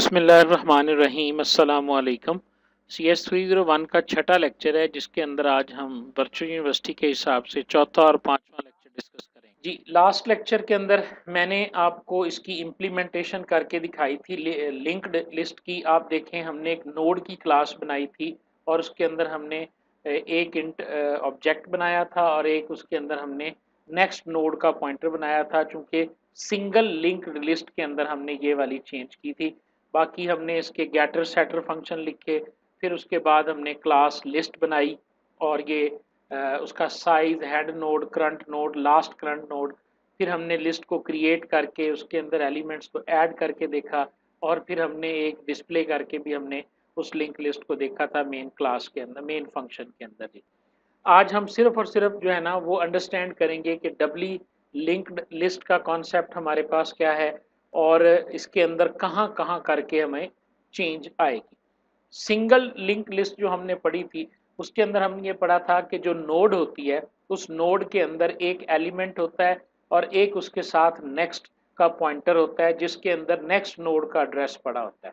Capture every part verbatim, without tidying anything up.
बिस्मिल्लाहिर्रहमानिर्रहीम अस्सलाम वालेकुम। C S three zero one का छठा लेक्चर है जिसके अंदर आज हम वर्चुअल यूनिवर्सिटी के हिसाब से चौथा और पांचवा लेक्चर डिस्कस करेंगे। जी, लास्ट लेक्चर के अंदर मैंने आपको इसकी इम्प्लीमेंटेशन करके दिखाई थी लिंक्ड लिस्ट की। आप देखें, हमने एक नोड की क्लास बनाई थी और उसके अंदर हमने एक इंट ऑब्जेक्ट बनाया था और एक उसके अंदर हमने नेक्स्ट नोड का पॉइंटर बनाया था। चूंकि सिंगल लिंक्ड लिस्ट के अंदर हमने ये वाली चेंज की थी। बाकी हमने इसके गेटर सेटर फंक्शन लिखे, फिर उसके बाद हमने क्लास लिस्ट बनाई और ये आ, उसका size, head node, current node, last current node, फिर हमने लिस्ट को क्रिएट करके उसके अंदर एलिमेंट्स को ऐड करके देखा और फिर हमने एक डिस्प्ले करके भी हमने उस लिंक लिस्ट को देखा था मेन क्लास के अंदर, मेन फंक्शन के अंदर ही। आज हम सिर्फ और सिर्फ जो है ना वो अंडरस्टैंड करेंगे कि डबली लिंक्ड लिस्ट का कॉन्सेप्ट हमारे पास क्या है और इसके अंदर कहाँ कहाँ करके हमें चेंज आएगी। सिंगल लिंक लिस्ट जो हमने पढ़ी थी उसके अंदर हमने ये पढ़ा था कि जो नोड होती है उस नोड के अंदर एक एलिमेंट होता है और एक उसके साथ नेक्स्ट का पॉइंटर होता है जिसके अंदर नेक्स्ट नोड का एड्रेस पड़ा होता है।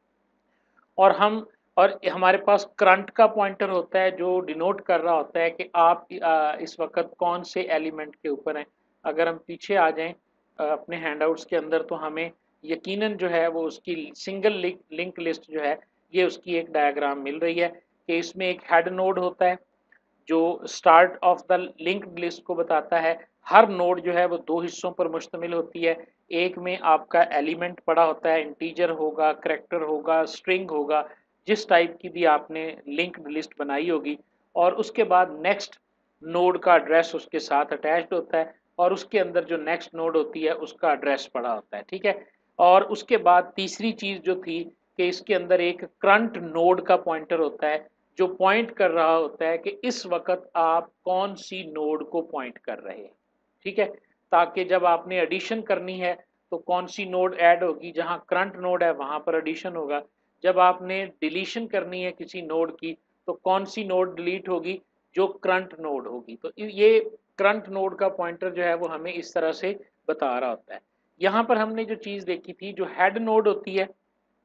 और हम और हमारे पास करंट का पॉइंटर होता है जो डिनोट कर रहा होता है कि आप इस वक्त कौन से एलिमेंट के ऊपर हैं। अगर हम पीछे आ जाएं अपने हैंडआउट्स के अंदर तो हमें यकीनन जो है वो उसकी सिंगल लिंक लिस्ट जो है ये उसकी एक डायग्राम मिल रही है कि इसमें एक हेड नोड होता है जो start of the linked list को बताता है। हर नोड जो है वो दो हिस्सों पर मुश्तमिल होती है। एक में आपका एलिमेंट पड़ा होता है, इंटीजर होगा, करैक्टर होगा, स्ट्रिंग होगा, जिस टाइप की भी आपने लिंक्ड लिस्ट बनाई होगी। और उसके बाद नेक्स्ट नोड का एड्रेस उसके साथ अटैच्ड होता है और उसके अंदर जो नेक्स्ट नोड होती है उसका एड्रेस पड़ा होता है। ठीक है। और उसके बाद तीसरी चीज जो थी कि इसके अंदर एक करंट नोड का पॉइंटर होता है जो पॉइंट कर रहा होता है कि इस वक्त आप कौन सी नोड को पॉइंट कर रहे हैं। ठीक है। ताकि जब आपने एडिशन करनी है तो कौन सी नोड ऐड होगी, जहां करंट नोड है वहां पर एडिशन होगा। जब आपने डिलीशन करनी है किसी नोड की तो कौन सी नोड डिलीट होगी, जो करंट नोड होगी। तो ये करंट नोड का पॉइंटर जो है वो हमें इस तरह से बता रहा होता है। यहां पर हमने जो चीज देखी थी, जो हेड नोड होती है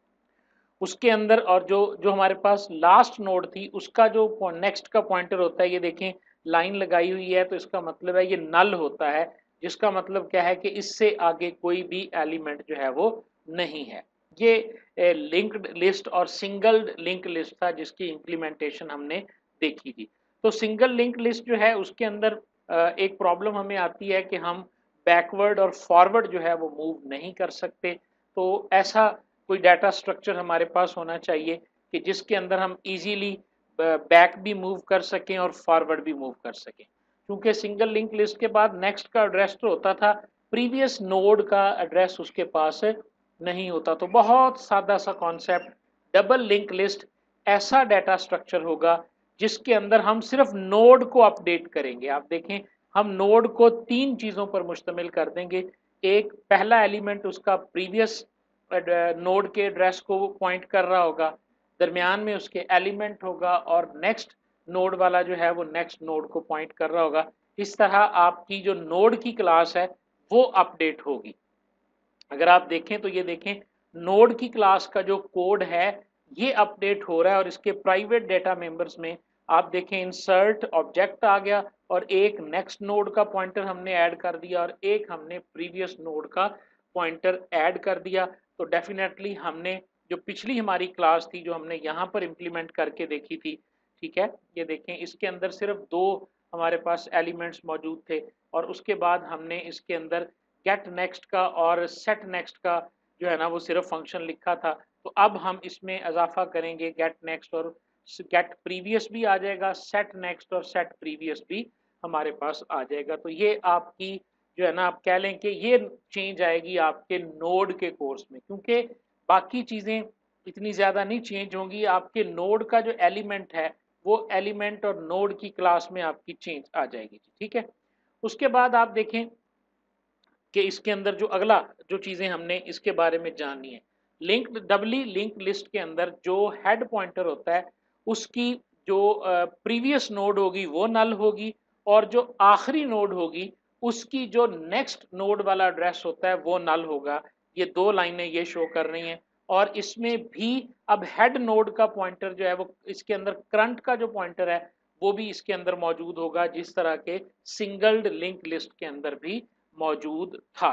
उसके अंदर और जो जो हमारे पास लास्ट नोड थी उसका जो नेक्स्ट का पॉइंटर होता है, ये देखें लाइन लगाई हुई है तो इसका मतलब है ये नल होता है, जिसका मतलब क्या है कि इससे आगे कोई भी एलिमेंट जो है वो नहीं है। ये लिंक्ड लिस्ट और सिंगल लिंक लिस्ट था जिसकी इंप्लीमेंटेशन हमने देखी थी। तो सिंगल लिंक लिस्ट जो है उसके अंदर एक प्रॉब्लम हमें आती है कि हम बैकवर्ड और फॉरवर्ड जो है वो मूव नहीं कर सकते। तो ऐसा कोई डाटा स्ट्रक्चर हमारे पास होना चाहिए कि जिसके अंदर हम इजीली बैक भी मूव कर सकें और फॉरवर्ड भी मूव कर सकें। क्योंकि सिंगल लिंक लिस्ट के बाद नेक्स्ट का एड्रेस तो होता था, प्रीवियस नोड का एड्रेस उसके पास नहीं होता। तो बहुत सादा सा कॉन्सेप्ट, डबल लिंक लिस्ट ऐसा डाटा स्ट्रक्चर होगा जिसके अंदर हम सिर्फ नोड को अपडेट करेंगे। आप देखें, हम नोड को तीन चीजों पर मुश्तमिल कर देंगे। एक, पहला एलिमेंट उसका प्रीवियस नोड के एड्रेस को पॉइंट कर रहा होगा, दरमियान में उसके एलिमेंट होगा और नेक्स्ट नोड वाला जो है वो नेक्स्ट नोड को पॉइंट कर रहा होगा। इस तरह आपकी जो नोड की क्लास है वो अपडेट होगी। अगर आप देखें तो ये देखें, नोड की क्लास का जो कोड है ये अपडेट हो रहा है और इसके प्राइवेट डेटा मेंबर्स में आप देखें इंसर्ट ऑब्जेक्ट आ गया और एक नेक्स्ट नोड का पॉइंटर हमने ऐड कर दिया और एक हमने प्रीवियस नोड का पॉइंटर ऐड कर दिया। तो डेफिनेटली हमने जो पिछली हमारी क्लास थी जो हमने यहाँ पर इम्प्लीमेंट करके देखी थी, ठीक है, ये देखें इसके अंदर सिर्फ दो हमारे पास एलिमेंट्स मौजूद थे और उसके बाद हमने इसके अंदर गेट नेक्स्ट का और सेट नेक्स्ट का जो है ना वो सिर्फ फंक्शन लिखा था। तो अब हम इसमें इजाफा करेंगे, गेट नेक्स्ट और गेट प्रीवियस भी आ जाएगा, सेट नेक्स्ट और सेट प्रीवियस भी हमारे पास आ जाएगा। तो ये आपकी जो है ना आप कह लें कि ये चेंज आएगी आपके नोड के कोर्स में, क्योंकि बाकी चीज़ें इतनी ज़्यादा नहीं चेंज होंगी। आपके नोड का जो एलिमेंट है वो एलिमेंट और नोड की क्लास में आपकी चेंज आ जाएगी। ठीक है। उसके बाद आप देखें कि इसके अंदर जो अगला जो चीज़ें हमने इसके बारे में जाननी है, लिंक्ड डबली लिंक लिस्ट के अंदर जो हेड पॉइंटर होता है उसकी जो प्रीवियस नोड होगी वो नल होगी और जो आखिरी नोड होगी उसकी जो नेक्स्ट नोड वाला एड्रेस होता है वो नल होगा। ये दो लाइनें ये शो कर रही हैं। और इसमें भी अब हेड नोड का पॉइंटर जो है वो इसके अंदर करंट का जो पॉइंटर है वो भी इसके अंदर मौजूद होगा, जिस तरह के सिंगल्ड लिंक लिस्ट के अंदर भी मौजूद था।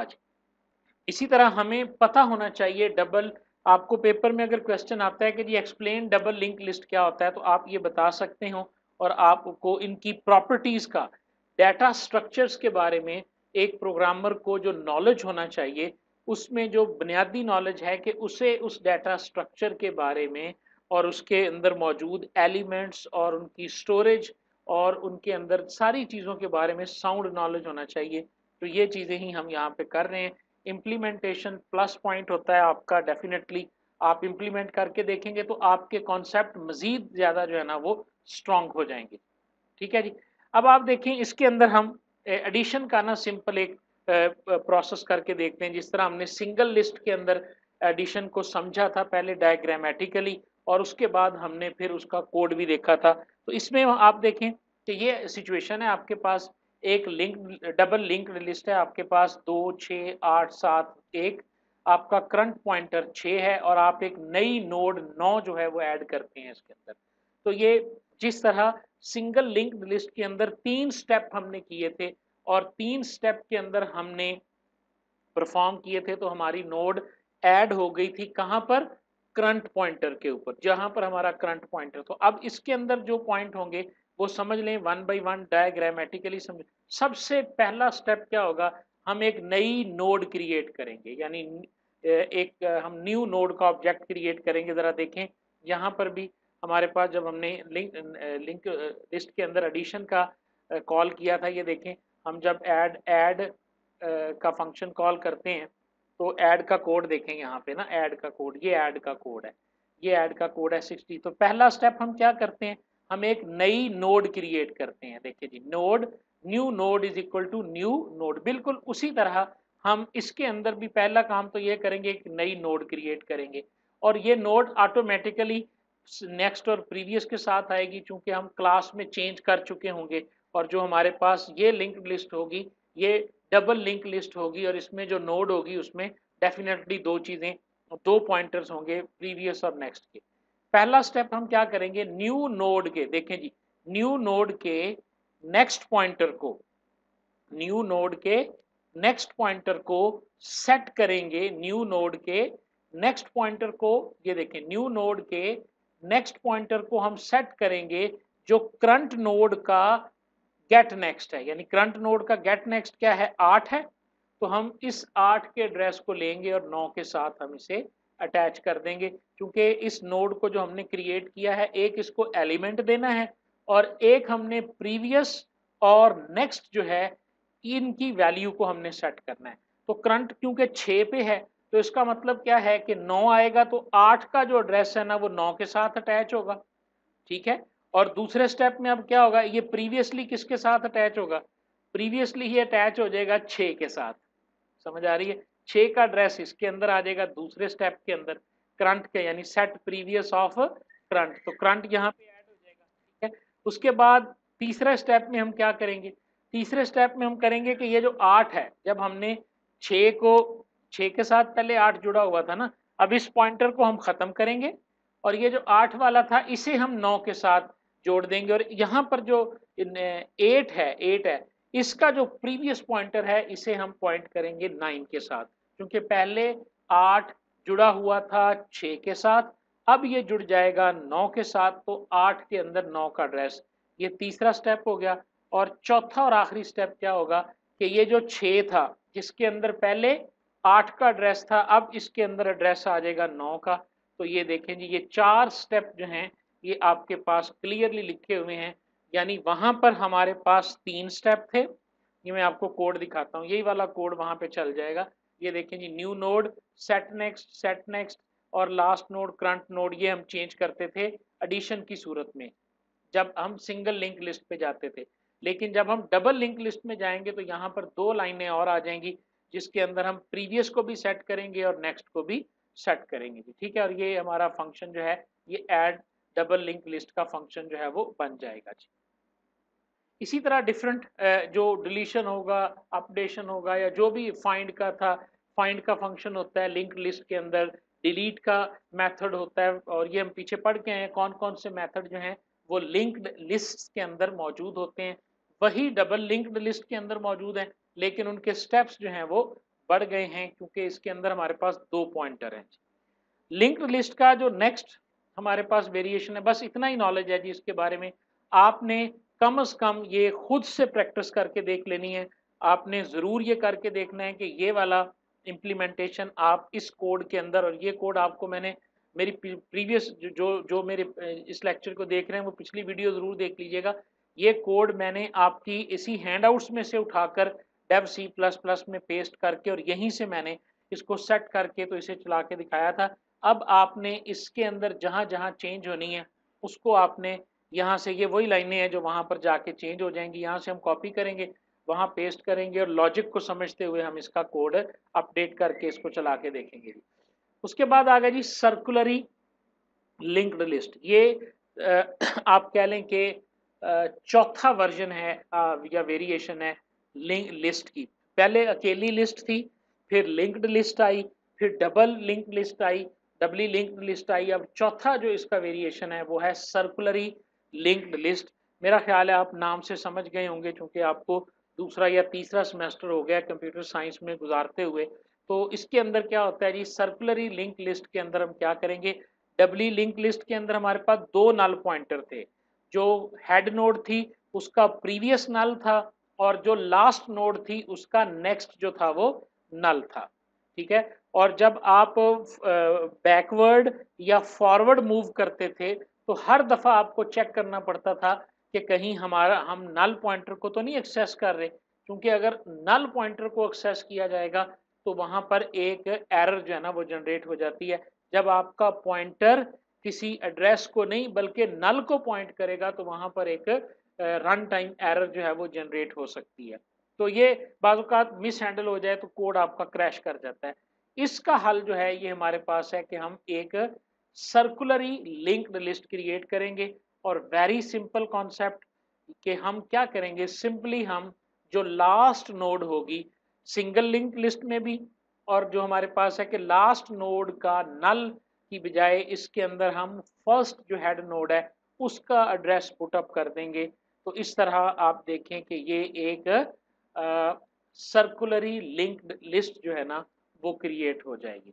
इसी तरह हमें पता होना चाहिए डबल, आपको पेपर में अगर क्वेश्चन आता है कि जी एक्सप्लेन डबल लिंक लिस्ट क्या होता है, तो आप ये बता सकते हो और आपको इनकी प्रॉपर्टीज का, डाटा स्ट्रक्चर्स के बारे में एक प्रोग्रामर को जो नॉलेज होना चाहिए, उसमें जो बुनियादी नॉलेज है कि उसे उस डाटा स्ट्रक्चर के बारे में और उसके अंदर मौजूद एलिमेंट्स और उनकी स्टोरेज और उनके अंदर सारी चीज़ों के बारे में साउंड नॉलेज होना चाहिए। तो ये चीज़ें ही हम यहाँ पे कर रहे हैं। इम्प्लीमेंटेशन प्लस पॉइंट होता है आपका, डेफिनेटली आप इम्प्लीमेंट करके देखेंगे तो आपके कॉन्सेप्ट मजीद ज़्यादा जो है ना वो स्ट्रॉन्ग हो जाएंगे। ठीक है जी। अब आप देखें इसके अंदर हम एडिशन का ना सिंपल एक प्रोसेस करके देखते हैं, जिस तरह हमने सिंगल लिस्ट के अंदर एडिशन को समझा था पहले डायग्रामेटिकली, और उसके बाद हमने फिर उसका कोड भी देखा था। तो इसमें आप देखें कि ये सिचुएशन है, आपके पास एक लिंक डबल लिंक्ड लिस्ट है, आपके पास दो छः आठ सात एक, आपका करंट पॉइंटर छः है और आप एक नई नोड नौ जो है वो ऐड करते हैं इसके अंदर। तो ये जिस तरह सिंगल लिंक्ड लिस्ट के अंदर तीन स्टेप हमने किए थे और तीन स्टेप के अंदर हमने परफॉर्म किए थे, तो हमारी नोड ऐड हो गई थी कहां पर, करंट पॉइंटर के ऊपर, जहां पर हमारा करंट पॉइंटर। तो अब इसके अंदर जो पॉइंट होंगे वो समझ लें वन बाय वन डायग्रामेटिकली समझ। सबसे पहला स्टेप क्या होगा, हम एक नई नोड क्रिएट करेंगे, यानी एक हम न्यू नोड का ऑब्जेक्ट क्रिएट करेंगे। जरा देखें यहाँ पर भी हमारे पास जब हमने लिंक लिंक लिस्ट के अंदर एडिशन का कॉल किया था, ये देखें हम जब ऐड ऐड का फंक्शन कॉल करते हैं तो ऐड का कोड देखें यहाँ पे ना, ऐड का कोड, ये ऐड का कोड है, ये ऐड का कोड है सिक्सटी। तो पहला स्टेप हम क्या करते हैं, हम एक नई नोड क्रिएट करते हैं। देखिए जी, node new node is equal to new node. बिल्कुल उसी तरह हम इसके अंदर भी पहला काम तो ये करेंगे, एक नई नोड क्रिएट करेंगे और ये नोड ऑटोमेटिकली नेक्स्ट और प्रीवियस के साथ आएगी, चूंकि हम क्लास में चेंज कर चुके होंगे। और जो हमारे पास ये लिंक्ड लिस्ट होगी ये डबल लिंक लिस्ट होगी और इसमें जो नोड होगी उसमें डेफिनेटली दो चीजें, दो पॉइंटर्स होंगे, प्रीवियस और नेक्स्ट के। पहला स्टेप हम क्या करेंगे, न्यू नोड के, देखें जी, न्यू नोड के नेक्स्ट पॉइंटर को, न्यू नोड के नेक्स्ट पॉइंटर को सेट करेंगे, न्यू नोड के नेक्स्ट पॉइंटर को, ये देखें न्यू नोड के नेक्स्ट पॉइंटर को हम सेट करेंगे जो करंट नोड का गेट नेक्स्ट है। यानी करंट नोड का गेट नेक्स्ट क्या है, आठ है, तो हम इस आठ के एड्रेस को लेंगे और नौ के साथ हम इसे अटैच कर देंगे। क्योंकि इस नोड को जो हमने क्रिएट किया है, एक इसको एलिमेंट देना है और एक हमने प्रीवियस और नेक्स्ट जो है इनकी वैल्यू को हमने सेट करना है। तो करंट क्योंकि छः पे है तो इसका मतलब क्या है कि नौ आएगा तो आठ का जो एड्रेस है ना वो नौ के साथ अटैच होगा। ठीक है, और दूसरे स्टेप में अब क्या होगा, ये प्रीवियसली किसके साथ अटैच होगा, प्रीवियसली ही अटैच हो जाएगा छः के साथ। समझ आ रही है, छः का एड्रेस इसके अंदर आ जाएगा दूसरे स्टेप के अंदर करंट के, यानी सेट प्रीवियस ऑफ करंट, तो करंट यहाँ पे ऐड हो जाएगा। ठीक है, उसके बाद तीसरे स्टेप में हम क्या करेंगे, तीसरे स्टेप में हम करेंगे कि ये जो आठ है, जब हमने छः को, छः के साथ पहले आठ जुड़ा हुआ था ना, अब इस पॉइंटर को हम खत्म करेंगे और ये जो आठ वाला था इसे हम नौ के साथ जोड़ देंगे और यहाँ पर जो एट है, एट है, इसका जो प्रीवियस पॉइंटर है इसे हम पॉइंट करेंगे नाइन के साथ, क्योंकि पहले आठ जुड़ा हुआ था छः के साथ, अब ये जुड़ जाएगा नौ के साथ, तो आठ के अंदर नौ का एड्रेस। ये तीसरा स्टेप हो गया। और चौथा और आखिरी स्टेप क्या होगा कि ये जो छः था जिसके अंदर पहले आठ का एड्रेस था, अब इसके अंदर एड्रेस आ जाएगा नौ का। तो ये देखें जी, ये चार स्टेप जो हैं ये आपके पास क्लियरली लिखे हुए हैं। यानी वहां पर हमारे पास तीन स्टेप थे, ये मैं आपको कोड दिखाता हूँ, यही वाला कोड वहां पे चल जाएगा। ये देखें जी, new node, set next, set next और लास्ट नोड, करंट नोड, ये हम चेंज करते थे एडिशन की सूरत में जब हम सिंगल लिंक लिस्ट पे जाते थे। लेकिन जब हम डबल लिंक लिस्ट में जाएंगे तो यहाँ पर दो लाइनें और आ जाएंगी जिसके अंदर हम प्रीवियस को भी सेट करेंगे और नेक्स्ट को भी सेट करेंगे जी। ठीक है, और ये हमारा फंक्शन जो है ये ऐड डबल लिंक लिस्ट का फंक्शन जो है वो बन जाएगा जी। इसी तरह डिफरेंट जो डिलीशन होगा, अपडेशन होगा, या जो भी फाइंड का था, फाइंड का फंक्शन होता है लिंक लिस्ट के अंदर, डिलीट का मेथड होता है, और ये हम पीछे पढ़ के हैं कौन कौन से मेथड जो हैं वो लिंक्ड लिस्ट के अंदर मौजूद होते हैं। वही डबल लिंक्ड लिस्ट के अंदर मौजूद हैं, लेकिन उनके स्टेप्स जो हैं वो बढ़ गए हैं, क्योंकि इसके अंदर हमारे पास दो पॉइंटर हैं। लिंक्ड लिस्ट का जो नेक्स्ट हमारे पास वेरिएशन है, बस इतना ही नॉलेज है जी इसके बारे में। आपने कम से कम ये खुद से प्रैक्टिस करके देख लेनी है। आपने ज़रूर ये करके देखना है कि ये वाला इम्प्लीमेंटेशन आप इस कोड के अंदर, और ये कोड आपको मैंने मेरी प्रीवियस जो जो जो मेरे इस लेक्चर को देख रहे हैं वो पिछली वीडियो ज़रूर देख लीजिएगा। ये कोड मैंने आपकी इसी हैंडआउट्स में से उठाकर डेव सी प्लस प्लस में पेस्ट करके और यहीं से मैंने इसको सेट करके तो इसे चला के दिखाया था। अब आपने इसके अंदर जहां जहां चेंज होनी है उसको आपने यहाँ से, ये वही लाइनें हैं जो वहां पर जाके चेंज हो जाएंगी, यहाँ से हम कॉपी करेंगे, वहां पेस्ट करेंगे और लॉजिक को समझते हुए हम इसका कोड अपडेट करके इसको चला के देखेंगे। उसके बाद आ गया जी सर्कुलरी लिंक्ड लिस्ट। ये आप कह लें कि चौथा वर्जन है या वेरिएशन है लिंक लिस्ट की। पहले अकेली लिस्ट थी, फिर लिंक्ड लिस्ट आई, फिर डबल लिंक्ड लिस्ट आई, डबली लिंक्ड लिस्ट आई। अब चौथा जो इसका वेरिएशन है वो है सर्कुलरी लिंक्ड लिस्ट। मेरा ख्याल है आप नाम से समझ गए होंगे, क्योंकि आपको दूसरा या तीसरा सेमेस्टर हो गया कंप्यूटर साइंस में गुजारते हुए। तो इसके अंदर क्या होता है जी, सर्कुलरी लिंक लिस्ट के अंदर हम क्या करेंगे, डबली लिंक लिस्ट के अंदर हमारे पास दो नल पॉइंटर थे। जो हेड नोड थी उसका प्रीवियस नल था, और जो लास्ट नोड थी उसका नेक्स्ट जो था वो नल था। ठीक है, और जब आप बैकवर्ड या फॉरवर्ड मूव करते थे तो हर दफा आपको चेक करना पड़ता था कि कहीं हमारा हम नल पॉइंटर को तो नहीं एक्सेस कर रहे, क्योंकि अगर नल पॉइंटर को एक्सेस किया जाएगा तो वहां पर एक एरर जो है ना वो जनरेट हो जाती है। जब आपका पॉइंटर किसी एड्रेस को नहीं बल्कि नल को पॉइंट करेगा तो वहां पर एक रन टाइम एरर जो है वो जनरेट हो सकती है। तो ये बाज़ मिस हैंडल हो जाए तो कोड आपका क्रैश कर जाता है। इसका हल जो है ये हमारे पास है कि हम एक सर्कुलरी लिंक्ड लिस्ट क्रिएट करेंगे, और वेरी सिंपल कॉन्सेप्ट कि हम क्या करेंगे, सिंपली हम जो लास्ट नोड होगी सिंगल लिंक लिस्ट में भी, और जो हमारे पास है कि लास्ट नोड का नल की बजाय इसके अंदर हम फर्स्ट जो हेड नोड है उसका एड्रेस पुटअप कर देंगे। तो इस तरह आप देखें कि ये एक सर्कुलरी लिंक्ड लिस्ट जो है ना वो क्रिएट हो जाएगी।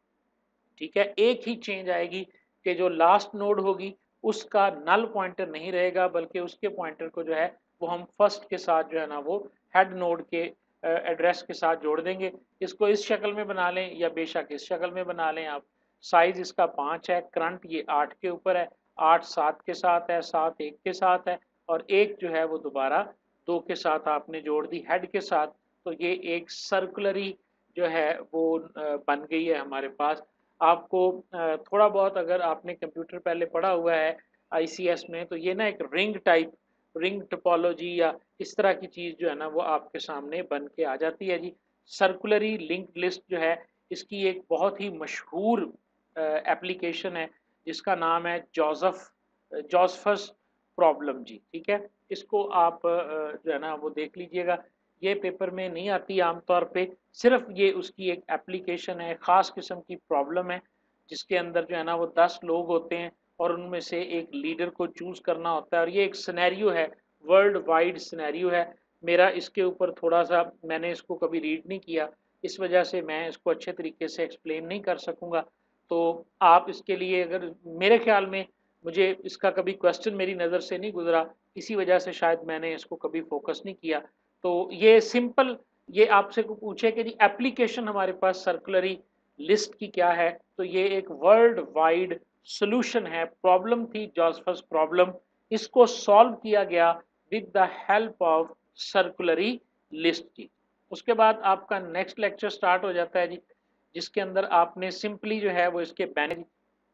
ठीक है, एक ही चेंज आएगी कि जो लास्ट नोड होगी उसका नल पॉइंटर नहीं रहेगा, बल्कि उसके पॉइंटर को जो है वो हम फर्स्ट के साथ जो है ना वो हेड नोड के एड्रेस के साथ जोड़ देंगे। इसको इस शक्ल में बना लें या बेशक इस शक्ल में बना लें आप। साइज इसका पाँच है, करंट ये आठ के ऊपर है, आठ सात के साथ है, सात एक के साथ है, और एक जो है वो दोबारा दो के साथ आपने जोड़ दी हेड के साथ। तो ये एक सर्कुलरी जो है वो बन गई है हमारे पास। आपको थोड़ा बहुत अगर आपने कंप्यूटर पहले पढ़ा हुआ है आईसीएस में, तो ये ना एक रिंग टाइप, रिंग टोपोलॉजी या इस तरह की चीज़ जो है ना वो आपके सामने बन के आ जाती है जी। सर्कुलरी लिंक्ड लिस्ट जो है इसकी एक बहुत ही मशहूर एप्लीकेशन है जिसका नाम है जोसेफ जोसेफस प्रॉब्लम जी। ठीक है, इसको आप जो है ना वो देख लीजिएगा, ये पेपर में नहीं आती आमतौर पे, सिर्फ ये उसकी एक एप्लीकेशन है, ख़ास किस्म की प्रॉब्लम है जिसके अंदर जो है ना वो दस लोग होते हैं और उनमें से एक लीडर को चूज़ करना होता है, और ये एक सिनेरियो है, वर्ल्ड वाइड सिनेरियो है। मेरा इसके ऊपर थोड़ा सा, मैंने इसको कभी रीड नहीं किया, इस वजह से मैं इसको अच्छे तरीके से एक्सप्लेन नहीं कर सकूँगा। तो आप इसके लिए, अगर मेरे ख्याल में, मुझे इसका कभी क्वेश्चन मेरी नज़र से नहीं गुजरा, इसी वजह से शायद मैंने इसको कभी फोकस नहीं किया। तो ये सिंपल, ये आपसे को पूछे कि जी एप्लीकेशन हमारे पास सर्कुलरी लिस्ट की क्या है, तो ये एक वर्ल्ड वाइड सॉल्यूशन है। प्रॉब्लम थी जोसेफस प्रॉब्लम, इसको सॉल्व किया गया with the help of circularly list की। उसके बाद आपका नेक्स्ट लेक्चर स्टार्ट हो जाता है जी, जिसके अंदर आपने सिंपली जो है वो इसके बेनिफिट,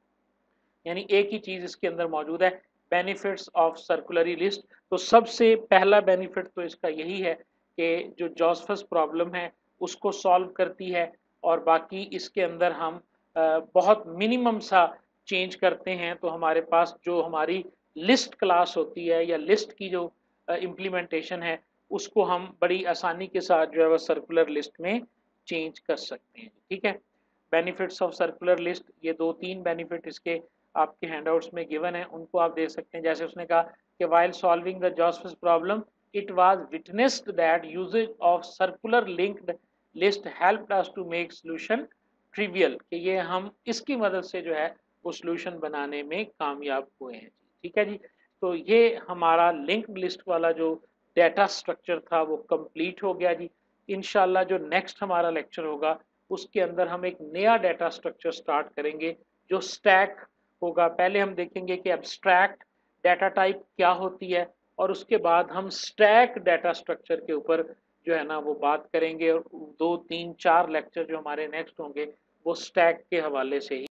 यानी एक ही चीज इसके अंदर मौजूद है, बेनिफिट्स ऑफ सर्कुलरी लिस्ट। तो सबसे पहला बेनिफिट तो इसका यही है कि जो जोसेफस प्रॉब्लम है उसको सॉल्व करती है, और बाकी इसके अंदर हम बहुत मिनिमम सा चेंज करते हैं तो हमारे पास जो हमारी लिस्ट क्लास होती है या लिस्ट की जो इम्प्लीमेंटेशन है उसको हम बड़ी आसानी के साथ जो है वह सर्कुलर लिस्ट में चेंज कर सकते हैं। ठीक है, बेनिफिट्स ऑफ सर्कुलर लिस्ट, ये दो तीन बेनिफिट इसके आपके हैंडआउट्स में गिवन है, उनको आप देख सकते हैं। जैसे उसने कहा कि while solving the Joseph problem it was witnessed that usage of circular linked list helped us to make solution trivial, कि ये हम इसकी मदद से जो है वो सॉल्यूशन बनाने में कामयाब हुए हैं। ठीक है जी, तो ये हमारा लिंक्ड लिस्ट वाला जो डेटा स्ट्रक्चर था वो कंप्लीट हो गया जी। इंशाल्लाह जो नेक्स्ट हमारा लेक्चर होगा उसके अंदर हम एक नया डेटा स्ट्रक्चर स्टार्ट करेंगे जो स्टैक होगा। पहले हम देखेंगे कि एब्स्ट्रैक्ट डाटा टाइप क्या होती है, और उसके बाद हम स्टैक डाटा स्ट्रक्चर के ऊपर जो है ना वो बात करेंगे। और दो तीन चार लेक्चर जो हमारे नेक्स्ट होंगे वो स्टैक के हवाले से ही